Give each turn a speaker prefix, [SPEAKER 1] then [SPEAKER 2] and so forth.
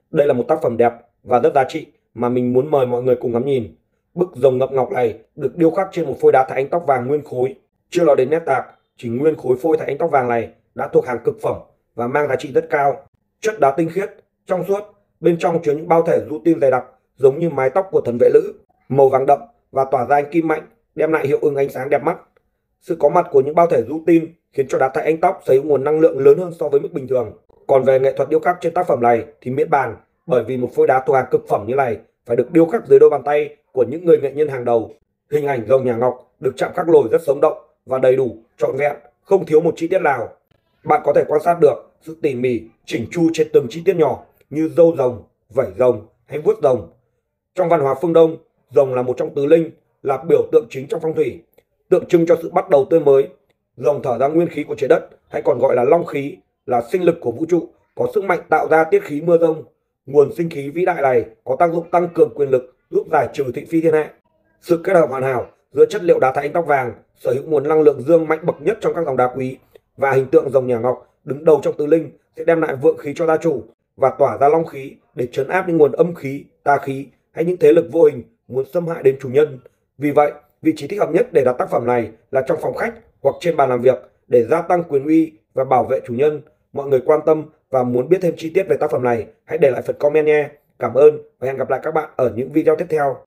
[SPEAKER 1] Đây là một tác phẩm đẹp và rất giá trị mà mình muốn mời mọi người cùng ngắm nhìn. Bức rồng ngậm ngọc này được điêu khắc trên một phôi đá thạch anh tóc vàng nguyên khối. Chưa nói đến nét tạc, chỉ nguyên khối phôi thạch anh tóc vàng này đã thuộc hàng cực phẩm và mang giá trị rất cao. Chất đá tinh khiết, trong suốt, bên trong chứa những bao thể rutin dày đặc giống như mái tóc của thần vệ lữ, màu vàng đậm và tỏa ra ánh kim mạnh, đem lại hiệu ứng ánh sáng đẹp mắt. Sự có mặt của những bao thể rutin khiến cho đá thạch anh tóc sở hữu nguồn năng lượng lớn hơn so với mức bình thường. Còn về nghệ thuật điêu khắc trên tác phẩm này thì miễn bàn, bởi vì một phôi đá thuộc hàng cực phẩm như này phải được điêu khắc dưới đôi bàn tay của những người nghệ nhân hàng đầu. Hình ảnh rồng nhà Ngọc được chạm khắc lồi rất sống động và đầy đủ, trọn vẹn, không thiếu một chi tiết nào. Bạn có thể quan sát được sự tỉ mỉ, chỉnh chu trên từng chi tiết nhỏ như râu rồng, vảy rồng hay vuốt rồng. Trong văn hóa phương Đông, rồng là một trong tứ linh, là biểu tượng chính trong phong thủy, tượng trưng cho sự bắt đầu tươi mới. Rồng thở ra nguyên khí của trái đất, hay còn gọi là long khí, là sinh lực của vũ trụ, có sức mạnh tạo ra tiết khí mưa rông. Nguồn sinh khí vĩ đại này có tác dụng tăng cường quyền lực, giúp giải trừ thị phi thiên hạ. Sự kết hợp hoàn hảo giữa chất liệu đá thạch anh tóc vàng sở hữu nguồn năng lượng dương mạnh bậc nhất trong các dòng đá quý và hình tượng rồng nhà Ngọc đứng đầu trong tứ linh sẽ đem lại vượng khí cho gia chủ và tỏa ra long khí để trấn áp những nguồn âm khí, tà khí hay những thế lực vô hình muốn xâm hại đến chủ nhân. Vì vậy, vị trí thích hợp nhất để đặt tác phẩm này là trong phòng khách hoặc trên bàn làm việc để gia tăng quyền uy và bảo vệ chủ nhân. Mọi người quan tâm và muốn biết thêm chi tiết về tác phẩm này, hãy để lại phần comment nhé. Cảm ơn và hẹn gặp lại các bạn ở những video tiếp theo.